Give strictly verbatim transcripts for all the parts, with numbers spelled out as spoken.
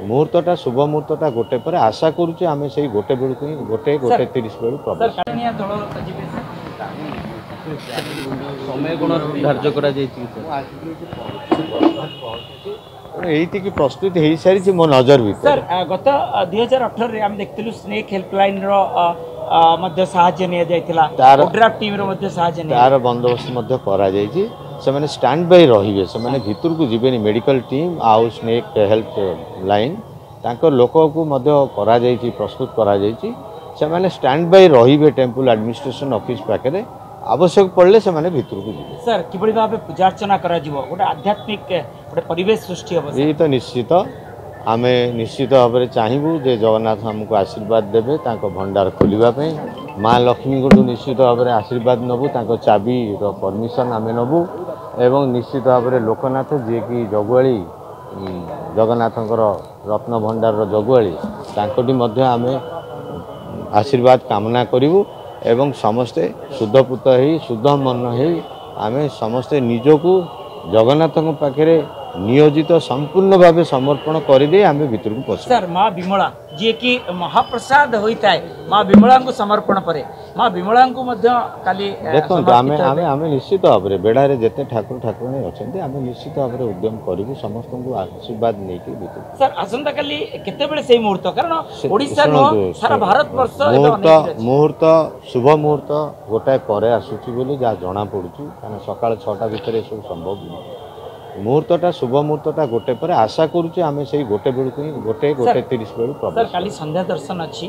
मुहूर्तटा शुभ मुहूर्तटा गोटे पर आशा करुचे आम से गोटे बेलू गोटे गोटे तीस बेलू प्रवेश समय गुण धार्य कर ये प्रस्तुत हो सारी मो नजर भी सर गत दुई हजार अठर आम देखु स्नेक हेल्पलाइन तार बंदोबस्त से स्टैंड बाय रही से भितर को जीवे मेडिकल टीम आउ स्नेक हेल्थ लाइन तांकर लोक को करा जायछि प्रस्तुत करा जायछि से स्टैंड बाय रही टेम्पल एडमिनिस्ट्रेशन ऑफिस पाखे आवश्यक पड़े से भितर को जीवे सर किभली भाबे पूजा अर्चना करा जिवो गोटे आध्यात्मिक गोटे परिवेश सृष्टि हो ये तो निश्चित आमे निश्चित भाव में चाहबू जे जगन्नाथ हमको आशीर्वाद देवे तांको भंडार खोलिबा माँ लक्ष्मी को निश्चित भाव में आशीर्वाद नबू तांको चाबी रो परमिशन आमे नबू एवं निश्चित भाव में लोकनाथ जी की जगुआली जगन्नाथंकर रत्न भंडार रो जगुआली तांकोटी मध्य आमे आशीर्वाद कामना करिवु एवं समस्ते शुद्धपूत ही शुद्ध मन ही आमे समस्ते निजको जगन्नाथ पाखे नियोजित संपूर्ण भाव समर्पण करदे आम भीतर को पशु सर माँ विमला जी की महाप्रसाद होता है माँ विमला को समर्पण पर माँ विमला को काली देखो आम आम निश्चित भाव में बेड़े जिते ठाकुर ठाकुराणी अच्छा आम निश्चित भाव में उद्यम करूँ समस्त को आशीर्वाद नहीं भीतर सर आसंता काली केतेबेले से मुहूर्त कारण ओडिशा सारा भारत वर्ष मुहूर्त मुहूर्त शुभ मुहूर्त गोटाए पर आसूची बोली जहाँ जना पड़ुची कारण सका छटा भितर सब संभव नहीं मुहूर्तटा शुभ मुहूर्तटा गोटे पर आशा करुचे आम से गोटे बेलू गोटे गोटे तीस बेलू प्रवेश काली संध्या दर्शन अच्छी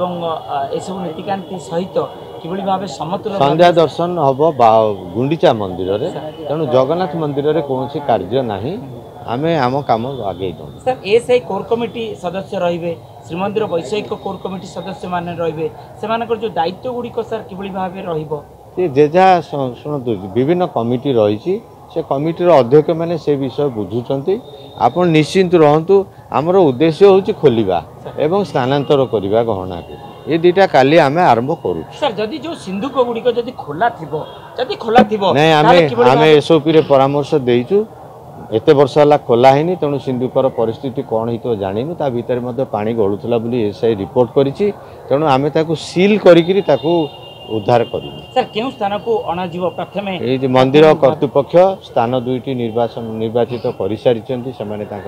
एसबू नीतिकांति सहित किभली भाव समतुल संध्या दर्शन हम गुंडीचा मंदिर रे तेणु जगन्नाथ मंदिर रे कौन कार्य नहीं आम आम कम आगे sir S I core committee सदस्य रहिबे श्रीमंदिर वैषयिक कोर कमिटी सदस्य माने रहिबे सेमानकर जो दायित्व गुड़िक सर किभली भाव रहिबो जे जहाँ शुणु विभिन्न कमिटी रही से कमिटीर अध्यक्ष मैंने से विषय बुझुंट आपण निश्चिंत रहतु आमर उद्देश्य हूँ खोलिबा एवं स्थानांतर करवा गहना को ये दुटा काली आम आरंभ करूँ सर जदि जो सिंधुक गुड़िक जदि खोला थिबो जदि खोला थिबो नहीं आम आम एसओपी रे परामर्श देइचु एते वर्ष है खोला है तेणु सिंधुकर परिस्थिति कौन हो जानिनु ता भितर मध्य पानी गलुला एसआई रिपोर्ट करिछि तेणु आम ताकू सील करिकिरि ताकू उद्धार करूँ सर क्यों स्थान को अणा प्रथम ये मंदिर कर्तृपक्ष स्थान दुईटी निर्वाचन निर्वाचित कर सारी से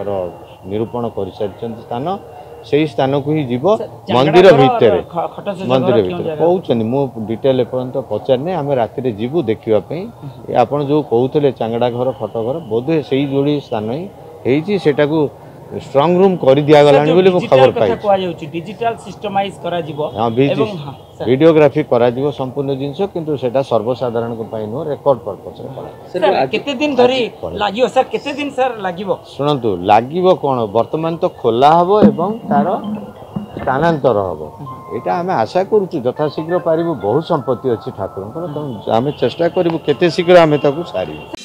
निरूपण कर सारी स्थान से स्थान को ही जीव मंदिर भितर मंदिर भितर कहते मुझे डिटेल एपर्यंत पचारने आम राति जीवु देखापी आपड़ जो कहते चांगड़ा घर खट घर बोधे से जोड़ी स्थान ही सेटा को स्ट्रांग रूम कर दिया गला खबर पाई डिजिटल सिस्टमाइज करा जिवो हां वीडियोग्राफी करा जिवो संपूर्ण जिंस किंतु सेटा सर्वसाधारण को पाई नो रिकॉर्ड पर्पस रे करा सर केते दिन धरी लागियो सर केते दिन सर लागिवो सुनंतु लागिवो कोन वर्तमान तो खोला हबो एवं तार स्थानांतर हबो एटा हमें आशा करूछु यथाशीघ्र पारिबो बहुत संपत्ति अछि ठाकुरन आमे चेष्टा करिवो केते शीघ्र आमे ताकू सारिबो।